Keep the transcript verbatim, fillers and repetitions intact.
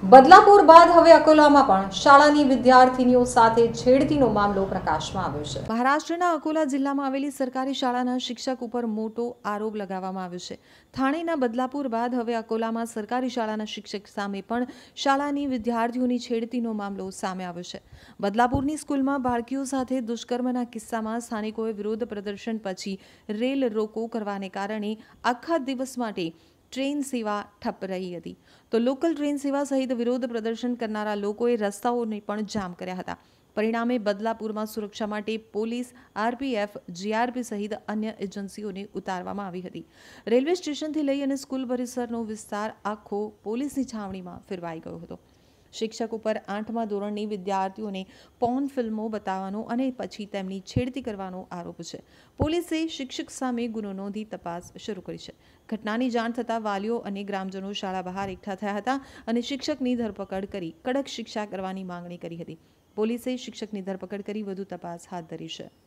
બદલાપુર બાદ હવે અકોલામાં પણ શાળાની વિદ્યાર્થીનીઓ સાથે છેડતીનો મામલો પ્રકાશમાં આવ્યો છે। મહારાષ્ટ્રના અકોલા જિલ્લામાં આવેલી સરકારી શાળાના શિક્ષક ઉપર મોટો આરોપ લગાવવામાં આવ્યો છે। થાણેના બદલાપુર બાદ હવે અકોલામાં સરકારી શાળાના શિક્ષક સામે પણ શાળાની વિદ્યાર્થીઓની છેડતીનો મામલો સામે આવ્યો છે। બદલાપુરની સ્કૂલમાં બાળકીઓ સાથે દુષ્કર્મના કિસ્સામાં સ્થાનિકોએ વિરોધ પ્રદર્શન પછી રેલ રોકો કરવાને કારણે આખા દિવસ માટે ટ્રેન સેવા ઠપ રહી હતી, તો લોકલ ટ્રેન સેવા સહિત વિરોધ પ્રદર્શન કરનારા લોકોએ રસ્તાઓને પણ જામ કર્યા હતા। પરિણામે બદલાપુરમાં સુરક્ષા માટે પોલીસ, આરપીએફ, જીઆરપી સહિત અન્ય એજન્સીઓને ઉતારવામાં આવી હતી। રેલવે સ્ટેશનથી લઈ અને સ્કૂલ પરિસરનો વિસ્તાર આખો પોલીસની છાવણીમાં ફેરવાઈ ગયો હતો। શિક્ષક ઉપર આઠમા ધોરણની વિદ્યાર્થીઓને પોર્ન ફિલ્મો બતાવવાનો અને પછી તેમની છેડતી કરવાનો આરોપ છે। પોલીસે શિક્ષક સામે ગુનો નોંધી તપાસ શરૂ કરી છે। ઘટનાની જાણ થતાં વાલીઓ અને ગ્રામજનો શાળા બહાર એકઠા થયા હતા અને શિક્ષકની ધરપકડ કરી કડક શિક્ષા કરવાની માંગણી કરી હતી। પોલીસે શિક્ષકની ધરપકડ કરી વધુ તપાસ હાથ ધરી છે।